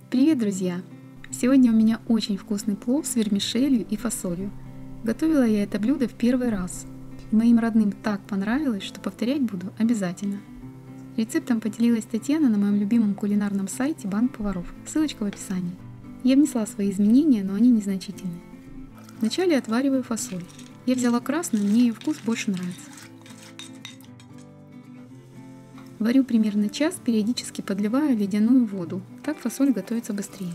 Привет, друзья! Сегодня у меня очень вкусный плов с вермишелью и фасолью. Готовила я это блюдо в первый раз. Моим родным так понравилось, что повторять буду обязательно. Рецептом поделилась Татьяна на моем любимом кулинарном сайте Банк Поваров. Ссылочка в описании. Я внесла свои изменения, но они незначительные. Вначале отвариваю фасоль. Я взяла красную, мне ее вкус больше нравится. Варю примерно час, периодически подливая ледяную воду. Так фасоль готовится быстрее.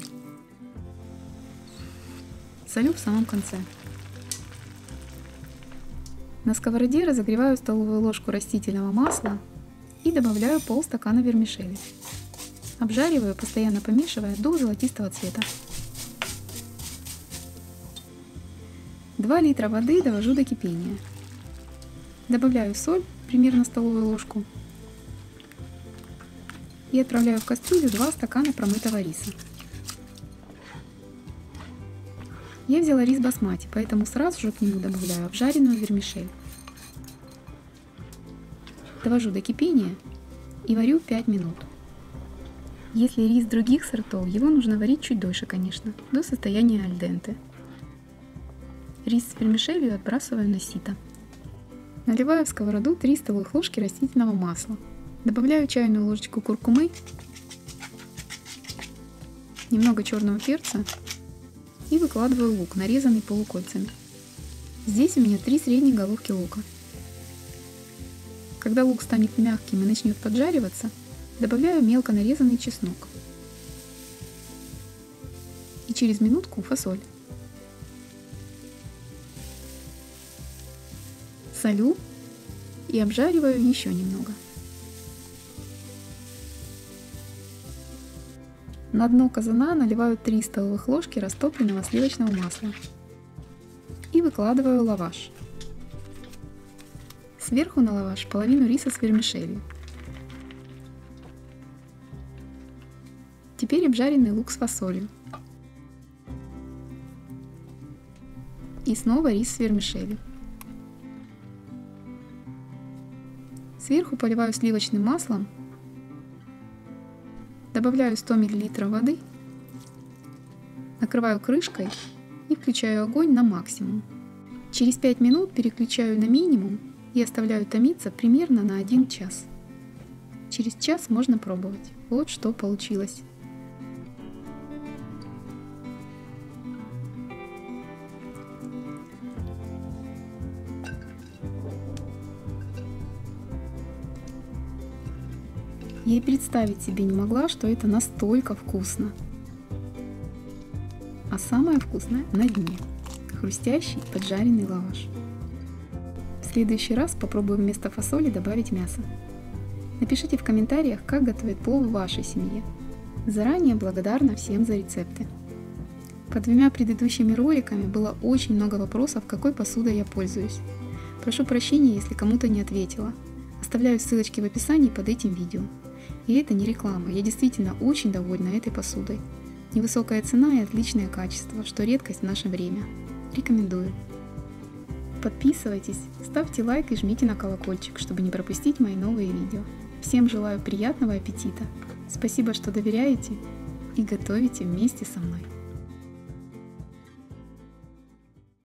Солю в самом конце. На сковороде разогреваю столовую ложку растительного масла и добавляю полстакана вермишели. Обжариваю, постоянно помешивая до золотистого цвета. 2 литра воды довожу до кипения. Добавляю соль, примерно столовую ложку. И отправляю в кастрюлю 2 стакана промытого риса. Я взяла рис басмати, поэтому сразу же к нему добавляю обжаренную вермишель. Довожу до кипения и варю 5 минут. Если рис других сортов, его нужно варить чуть дольше, конечно, до состояния аль денте. Рис с вермишелью отбрасываю на сито. Наливаю в сковороду 3 столовых ложки растительного масла. Добавляю чайную ложечку куркумы, немного черного перца и выкладываю лук, нарезанный полукольцами. Здесь у меня 3 средние головки лука. Когда лук станет мягким и начнет поджариваться, добавляю мелко нарезанный чеснок. И через минутку фасоль. Солю и обжариваю еще немного. На дно казана наливаю 3 столовых ложки растопленного сливочного масла и выкладываю лаваш. Сверху на лаваш половину риса с вермишелью. Теперь обжаренный лук с фасолью. И снова рис с вермишелью. Сверху поливаю сливочным маслом. Добавляю 100 мл воды, накрываю крышкой и включаю огонь на максимум. Через 5 минут переключаю на минимум и оставляю томиться примерно на 1 час. Через час можно пробовать. Вот что получилось. Я и представить себе не могла, что это настолько вкусно. А самое вкусное на дне. Хрустящий поджаренный лаваш. В следующий раз попробую вместо фасоли добавить мясо. Напишите в комментариях, как готовят плов в вашей семье. Заранее благодарна всем за рецепты. Под 2 предыдущими роликами было очень много вопросов, какой посудой я пользуюсь. Прошу прощения, если кому-то не ответила. Оставляю ссылочки в описании под этим видео. И это не реклама, я действительно очень довольна этой посудой. Невысокая цена и отличное качество, что редкость в наше время. Рекомендую. Подписывайтесь, ставьте лайк и жмите на колокольчик, чтобы не пропустить мои новые видео. Всем желаю приятного аппетита. Спасибо, что доверяете и готовите вместе со мной.